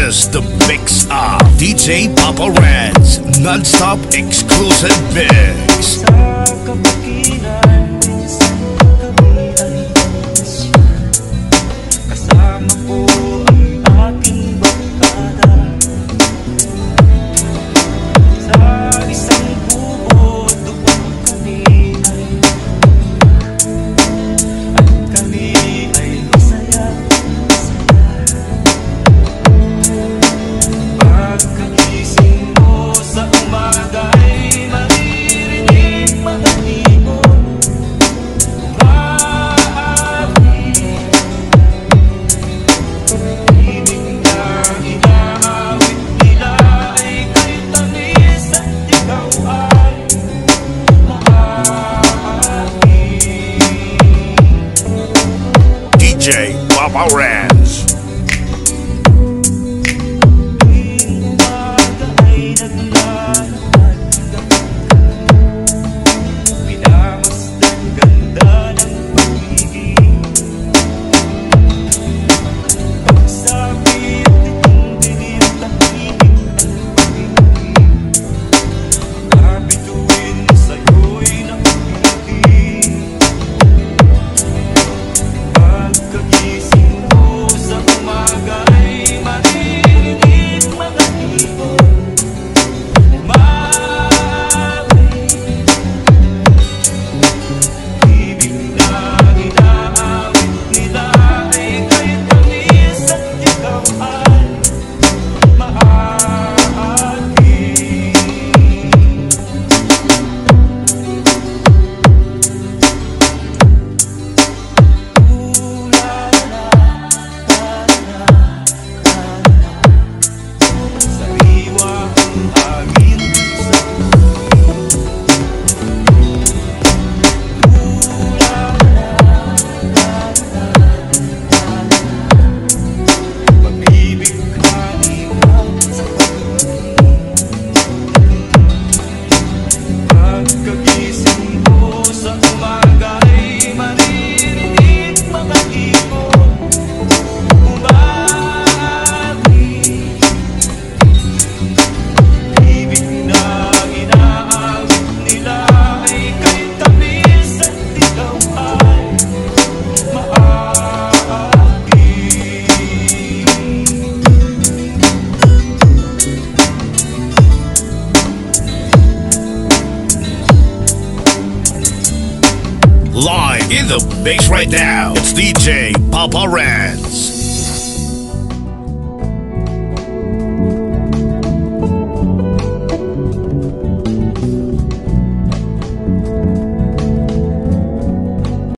is the mix of DJ Papa Reds non-stop exclusive mix. Sa Kabukiran, minsan kami ay namasyal. Kasama ko ang aking barkada. Sa isang kubo doon kami ay at kami ay masaya. Pagkagising mo sa umaga ay maririnig mga ibon umaawi. Ibig na inaawit nila ay kay tamis at ikaw ay maawi. DJ Papa Reds. Live in the mix right now, it's DJ Papa Reds.